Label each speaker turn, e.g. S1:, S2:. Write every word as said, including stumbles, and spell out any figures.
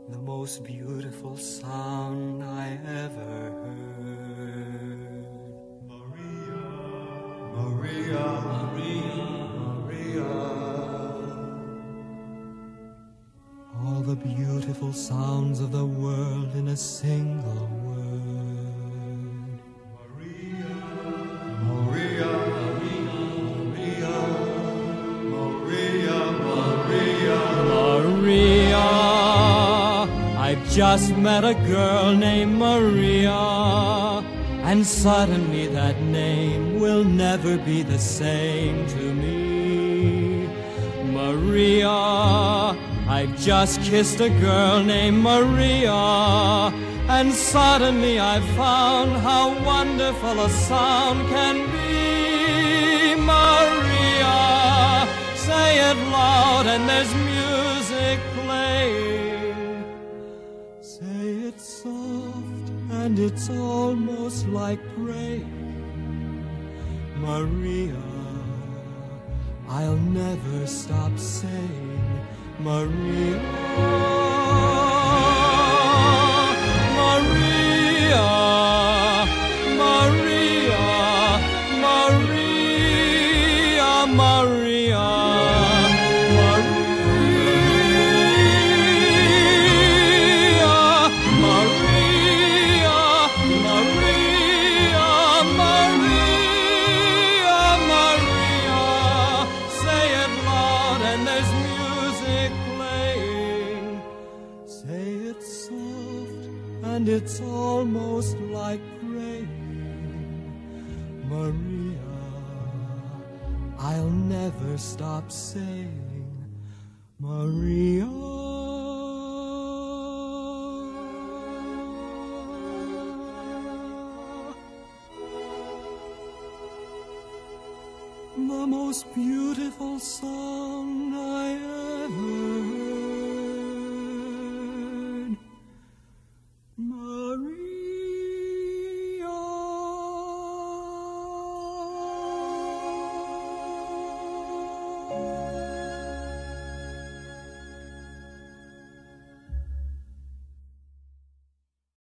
S1: the most beautiful sound I ever heard. Maria, Maria, Maria, Maria. All the beautiful sounds of the world in a single word. Maria, Maria, Maria, Maria, Maria, Maria. I've just met a girl named Maria, and suddenly that name will never be the same to me. Maria, I've just kissed a girl named Maria, and suddenly I've found how wonderful a sound can be. Maria, say it loud and there's music playing. Say it soft and it's almost like praying. Maria, I'll never stop saying Maria, Maria, Maria, Maria, Maria, and it's almost like praying. Maria, I'll never stop saying Maria. The most beautiful song I ever